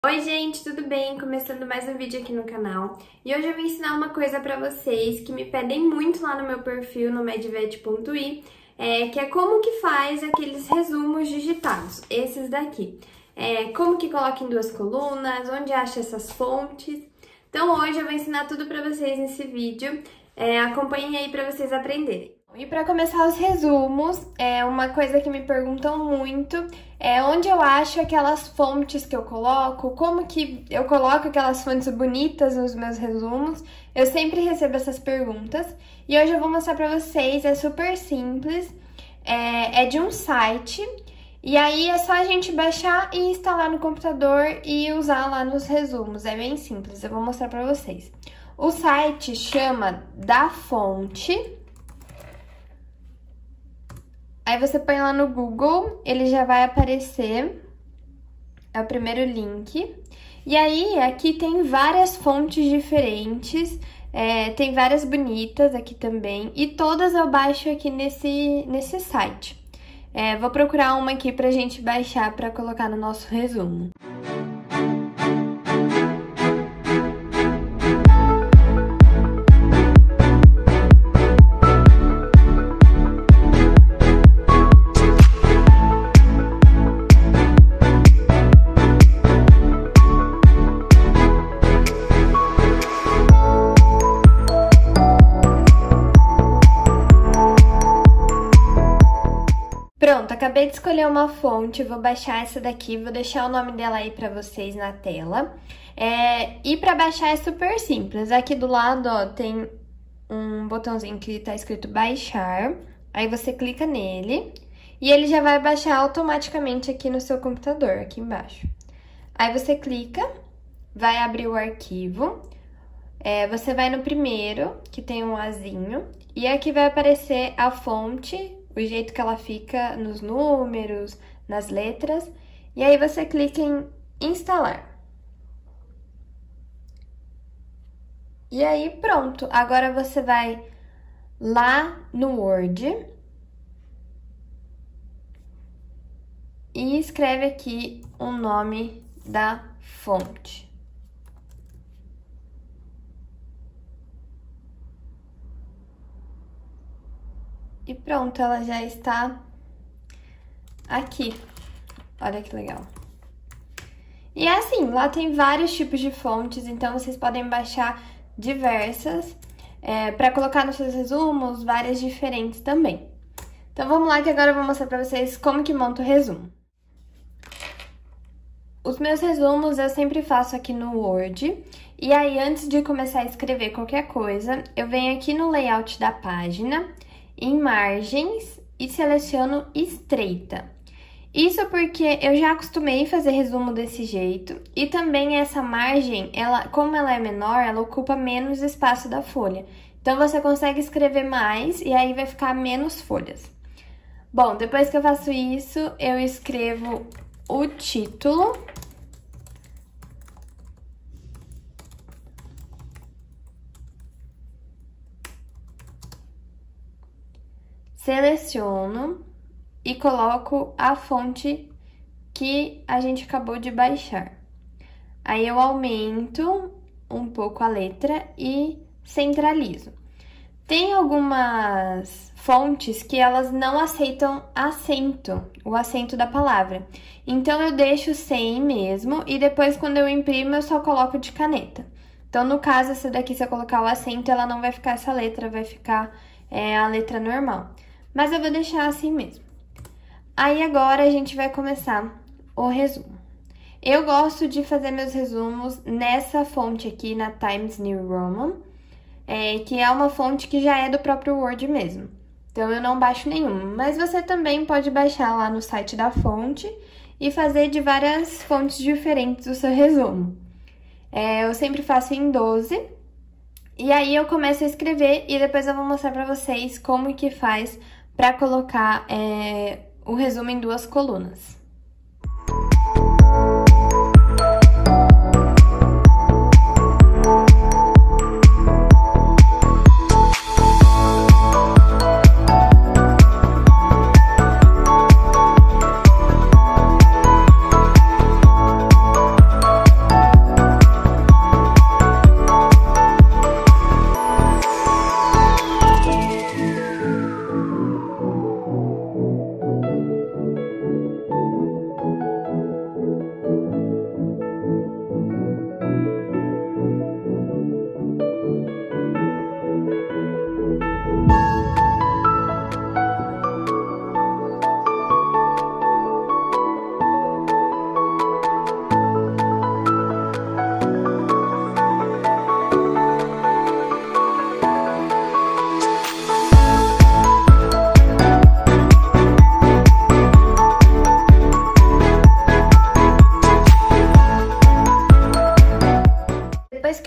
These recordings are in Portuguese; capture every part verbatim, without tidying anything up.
Oi gente, tudo bem? Começando mais um vídeo aqui no canal. E hoje eu vou ensinar uma coisa pra vocês que me pedem muito lá no meu perfil, no medvet ponto i, é, que é como que faz aqueles resumos digitados, esses daqui. É, como que coloca em duas colunas, onde acha essas fontes. Então hoje eu vou ensinar tudo pra vocês nesse vídeo, é, acompanhem aí pra vocês aprenderem. E para começar os resumos, é uma coisa que me perguntam muito é onde eu acho aquelas fontes que eu coloco, como que eu coloco aquelas fontes bonitas nos meus resumos. Eu sempre recebo essas perguntas e hoje eu vou mostrar para vocês, é super simples, é, é de um site e aí é só a gente baixar e instalar no computador e usar lá nos resumos, é bem simples, eu vou mostrar para vocês. O site chama DaFonte. Aí você põe lá no Google, ele já vai aparecer, é o primeiro link. E aí, aqui tem várias fontes diferentes, é, tem várias bonitas aqui também, e todas eu baixo aqui nesse, nesse site. É, vou procurar uma aqui pra gente baixar pra colocar no nosso resumo. Pronto, acabei de escolher uma fonte, vou baixar essa daqui, vou deixar o nome dela aí pra vocês na tela. É, e pra baixar é super simples, aqui do lado, ó, tem um botãozinho que tá escrito baixar, aí você clica nele e ele já vai baixar automaticamente aqui no seu computador, aqui embaixo. Aí você clica, vai abrir o arquivo, é, você vai no primeiro, que tem um azinho, e aqui vai aparecer a fonte, o jeito que ela fica nos números, nas letras, e aí você clica em instalar. E aí pronto, agora você vai lá no Word e escreve aqui o nome da fonte. E pronto, ela já está aqui. Olha que legal. E é assim, lá tem vários tipos de fontes, então vocês podem baixar diversas é, para colocar nos seus resumos, várias diferentes também. Então vamos lá que agora eu vou mostrar para vocês como que monta o resumo. Os meus resumos eu sempre faço aqui no Word, e aí antes de começar a escrever qualquer coisa, eu venho aqui no layout da página, em margens e seleciono estreita. Isso porque eu já acostumei fazer resumo desse jeito e também essa margem, ela, como ela é menor, ela ocupa menos espaço da folha. Então você consegue escrever mais e aí vai ficar menos folhas. Bom, depois que eu faço isso, eu escrevo o título. Seleciono e coloco a fonte que a gente acabou de baixar. Aí eu aumento um pouco a letra e centralizo. Tem algumas fontes que elas não aceitam acento, o acento da palavra. Então eu deixo sem mesmo e depois quando eu imprimo eu só coloco de caneta. Então no caso essa daqui, se eu colocar o acento, ela não vai ficar essa letra, vai ficar é, a letra normal. Mas eu vou deixar assim mesmo. Aí agora a gente vai começar o resumo. Eu gosto de fazer meus resumos nessa fonte aqui, na Times New Roman, é, que é uma fonte que já é do próprio Word mesmo. Então eu não baixo nenhuma, mas você também pode baixar lá no site da fonte e fazer de várias fontes diferentes o seu resumo. É, eu sempre faço em doze, e aí eu começo a escrever e depois eu vou mostrar pra vocês como que faz para colocar é, o resumo em duas colunas.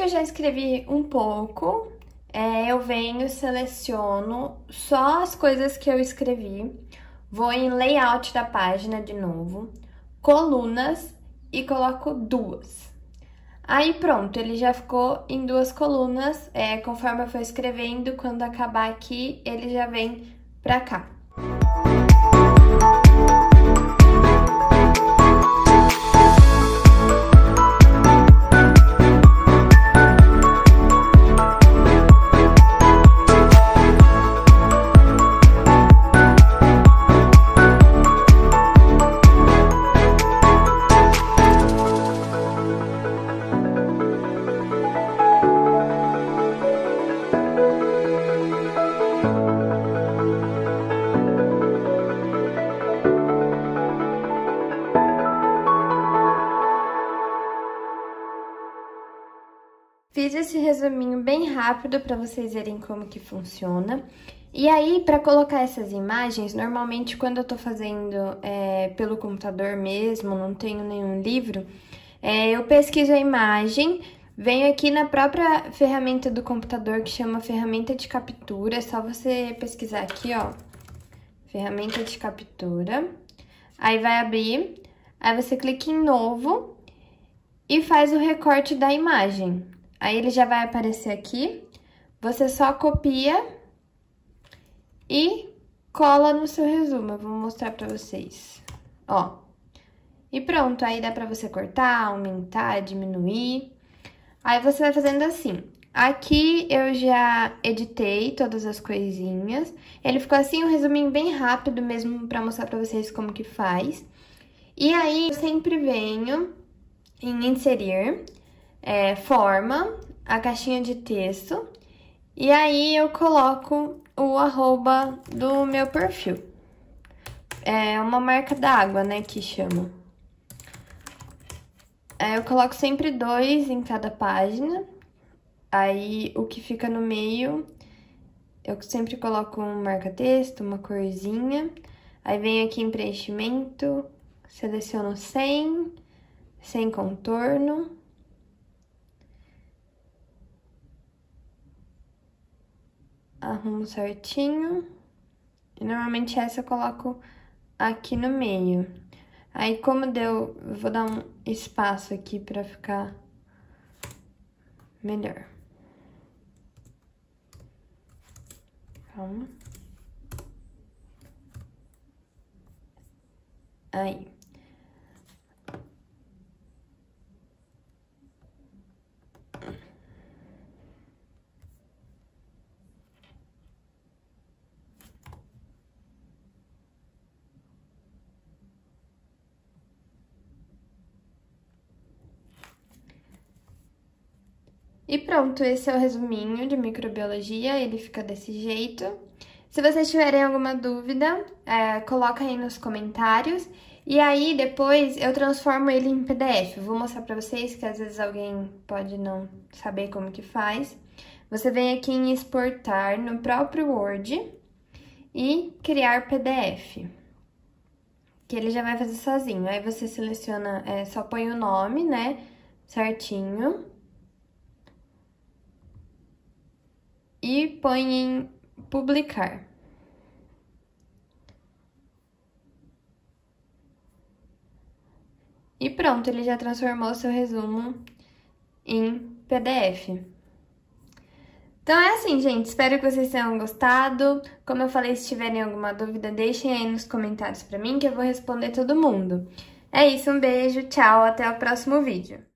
eu já escrevi um pouco, é, eu venho, seleciono só as coisas que eu escrevi, vou em layout da página de novo, colunas e coloco duas. Aí pronto, ele já ficou em duas colunas, é, conforme eu for escrevendo, quando acabar aqui, ele já vem pra cá. Fiz esse resuminho bem rápido para vocês verem como que funciona. E aí, para colocar essas imagens, normalmente quando eu tô fazendo é, pelo computador mesmo, não tenho nenhum livro, é, eu pesquiso a imagem, venho aqui na própria ferramenta do computador que chama ferramenta de captura, é só você pesquisar aqui, ó, ferramenta de captura, aí vai abrir, aí você clica em novo e faz o recorte da imagem. Aí ele já vai aparecer aqui, você só copia e cola no seu resumo. Eu vou mostrar pra vocês, ó. E pronto, aí dá pra você cortar, aumentar, diminuir. Aí você vai fazendo assim. Aqui eu já editei todas as coisinhas. Ele ficou assim, um resuminho bem rápido mesmo pra mostrar pra vocês como que faz. E aí eu sempre venho em inserir... É, forma, a caixinha de texto, e aí eu coloco o arroba do meu perfil. É uma marca d'água, né, que chama. É, eu coloco sempre dois em cada página, aí o que fica no meio, eu sempre coloco um marca-texto, uma corzinha, aí venho aqui em preenchimento, seleciono sem, sem contorno, arrumo certinho, e normalmente essa eu coloco aqui no meio. Aí, como deu, eu vou dar um espaço aqui pra ficar melhor. Calma. Aí. E pronto, esse é o resuminho de microbiologia, ele fica desse jeito. Se vocês tiverem alguma dúvida, é, coloca aí nos comentários. E aí, depois, eu transformo ele em P D F. Eu vou mostrar pra vocês, que às vezes alguém pode não saber como que faz. Você vem aqui em exportar no próprio Word e criar P D F. Que ele já vai fazer sozinho. Aí você seleciona, é, só põe o nome, né, certinho. E põe em publicar. E pronto, ele já transformou o seu resumo em P D F. Então é assim, gente, espero que vocês tenham gostado. Como eu falei, se tiverem alguma dúvida, deixem aí nos comentários pra mim que eu vou responder todo mundo. É isso, um beijo, tchau, até o próximo vídeo.